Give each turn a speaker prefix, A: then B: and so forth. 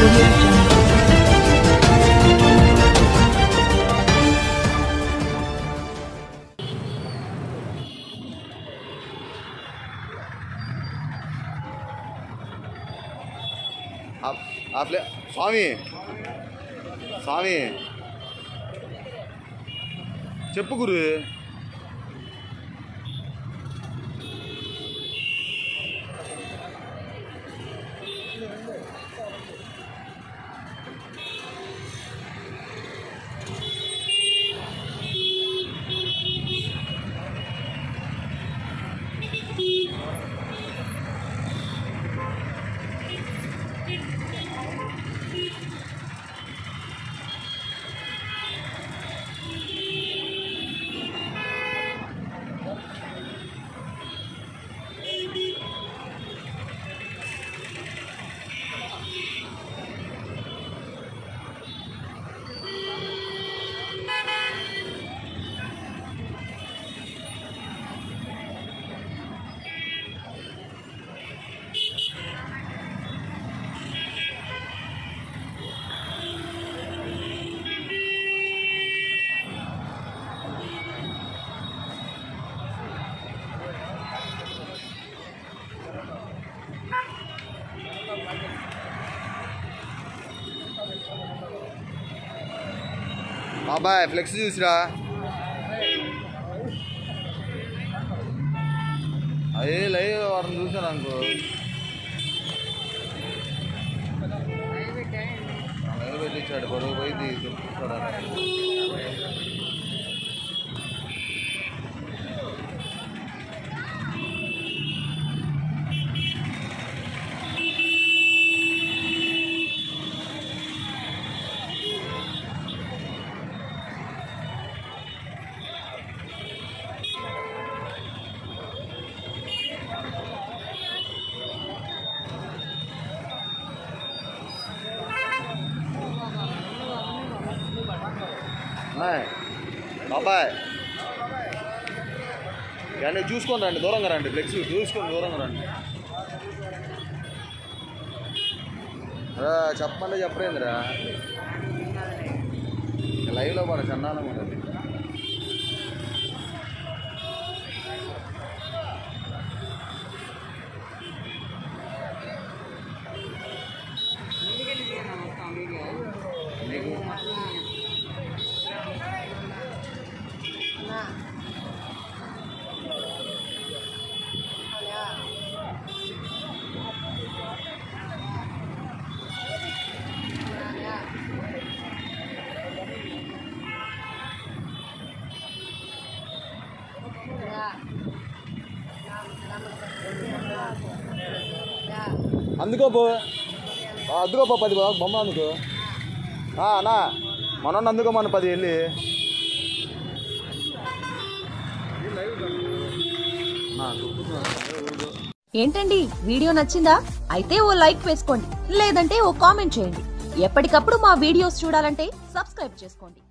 A: Audio Jungle.
B: आपले स्वामी स्वामी చెప్పు గురు బాబాయ్ ఫ్లెక్స్ చూసిరా అదే లైవ్ వారిని చూసాను అనుకో లైవ్ పెట్టించాడు బరువు పోయింది చెప్తాడు బాబాయ్ కానీ చూసుకొని రండి దూరంగా రండి ఫ్లెక్స్ చూసుకొని దూరంగా రండి చెప్పమంటే చెప్పలేదురా లైవ్లో మన చందానం ఉండదు అందుకోపో 10 బొమ్మ అందుకో అన్నా మన అందుకోమని 10 వెళ్ళి
C: ఏంటండి వీడియో నచ్చిందా? అయితే ఓ లైక్ వేసుకోండి, లేదంటే ఓ కామెంట్ చేయండి. ఎప్పటికప్పుడు మా వీడియోస్ చూడాలంటే సబ్స్క్రైబ్ చేసుకోండి.